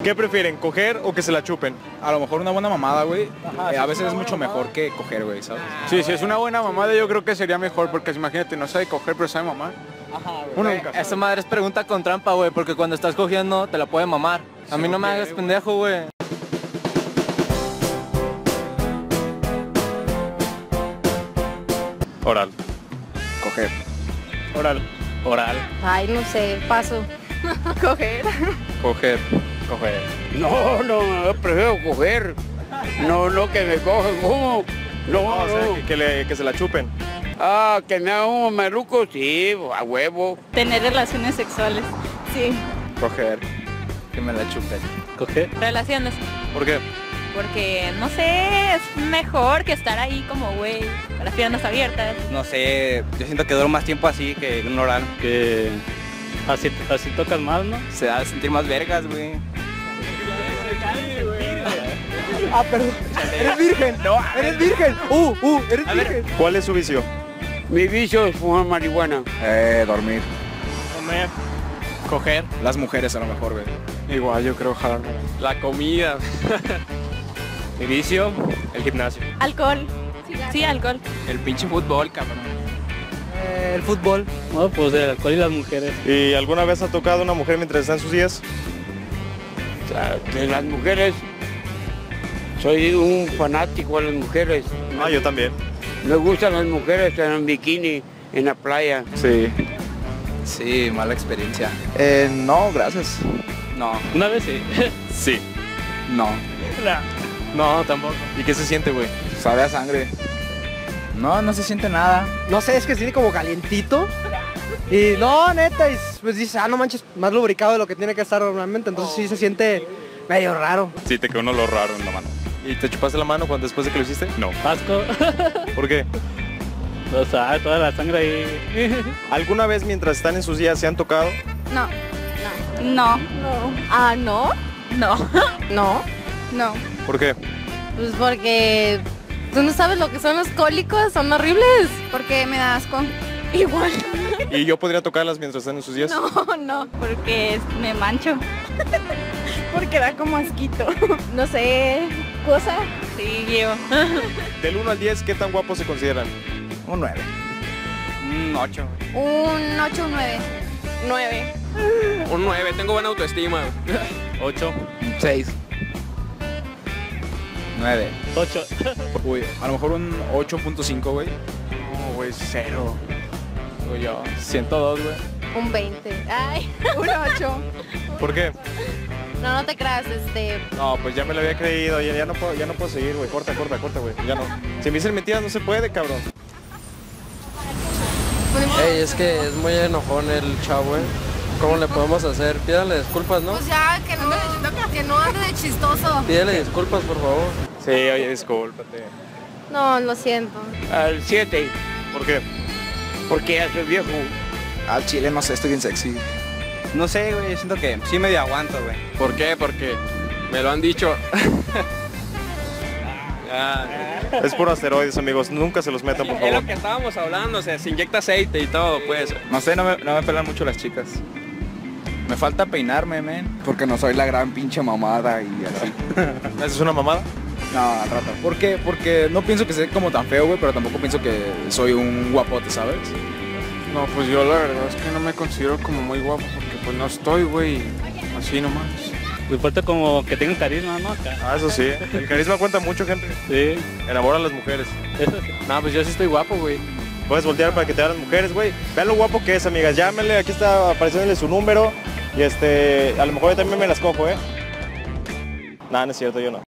¿Qué prefieren, coger o que se la chupen? A lo mejor una buena mamada, güey. A veces es mucho mejor que coger, güey, ¿sabes? Sí, si es una buena mamada yo creo que sería mejor, porque imagínate, no sabe coger pero sabe mamar. Uno nunca sabe. Esa madre es pregunta con trampa, güey, porque cuando estás cogiendo te la puede mamar. A mí no me hagas pendejo, güey. Oral. Coger. Oral. Oral. Ay, no sé, paso. Coger. Coger. Coger. No, prefiero coger. No, que me cogen. ¿Cómo? O sea, que se la chupen. Que me hagan un maluco, sí, a huevo. Tener relaciones sexuales. Sí. Coger. Que me la chupen. Coger. Relaciones. ¿Por qué? Porque, no sé, es mejor que estar ahí como güey, con las piernas abiertas. No sé, yo siento que duro más tiempo así que un oral. Que así tocas más, ¿no? Se da a sentir más vergas, güey. Ah, perdón. Eres virgen. No, eres virgen. Eres virgen. ¿Cuál es su vicio? Mi vicio es fumar marihuana. Dormir. Comer. Coger. Las mujeres a lo mejor, güey. Igual yo creo jalarme. La comida. Mi vicio, el gimnasio. Alcohol. Sí, alcohol. El pinche fútbol, cabrón. El fútbol. No, pues el alcohol y las mujeres. ¿Y alguna vez ha tocado una mujer mientras está en sus días? O sea, de las mujeres, soy un fanático de las mujeres. Yo también. Me gustan las mujeres en bikini, en la playa. Sí. Sí, mala experiencia. No, gracias. No. Una vez sí. Sí. No. No, tampoco. ¿Y qué se siente, güey? Sabe a sangre. No se siente nada. No sé, es que se siente como calientito. Y no, neta, y pues dices, no manches, más lubricado de lo que tiene que estar normalmente. Entonces sí se siente medio raro. Sí, te quedó un olor raro en la mano. ¿Y te chupaste la mano después de que lo hiciste? No. Asco. ¿Por qué? O sea, toda la sangre ahí. ¿Alguna vez mientras están en sus días se han tocado? No. No. Ah, ¿no? No. No. No. ¿Por qué? Pues porque tú no sabes lo que son los cólicos, son horribles. Porque me da asco. Igual. ¿Y yo podría tocarlas mientras están en sus días? No, porque me mancho. Porque da como asquito. No sé, cosa. Sí, yo. Del 1 al 10, ¿qué tan guapos se consideran? Un 9. Un 8. Un 8, un 9. 9. Un 9, tengo buena autoestima. 8. 6. 9. 8. Uy, a lo mejor un 8.5, güey. No, güey, 0. Digo yo, 102, güey. Un 20. Ay, un 8. ¿Por qué? No te creas, No, pues ya me lo había creído, ya no puedo seguir, güey. Corta, güey. Ya no. Si me dicen mentiras no se puede, cabrón. Ey, es que es muy enojón el chavo, ¿Cómo le podemos hacer? Pídale disculpas, ¿no? Pues ya, que no ande de chistoso. Pídale disculpas, por favor. Sí, oye, discúlpate. No, lo siento. Al 7, ¿Por qué? porque ya soy viejo. Al chile, no sé, estoy bien sexy. No sé, güey, siento que sí medio aguanto, güey. ¿Por qué? Porque me lo han dicho. Es por asteroides, amigos. Nunca se los metan, por Es favor. lo que estábamos hablando, o sea, se inyecta aceite y todo, pues. No sé, no me pelan mucho las chicas. Me falta peinarme, men. Porque no soy la gran pinche mamada y así. ¿Haces una mamada? No, al rato. ¿Por qué? Porque no pienso que sea como tan feo, güey, pero tampoco pienso que soy un guapote, ¿sabes? No, pues yo la verdad es que no me considero como muy guapo, porque pues no estoy, güey, así nomás. Me importa como que tengan carisma, ¿no? Acá. Eso sí. El carisma cuenta mucho, gente. Sí. Enamora a las mujeres. Eso sí. No, pues yo sí estoy guapo, güey. Puedes voltear para que te vean las mujeres, güey. Vean lo guapo que es, amigas. Llámenle, aquí está apareciéndole su número. Y a lo mejor yo también me las cojo, Nada, no es cierto, yo no.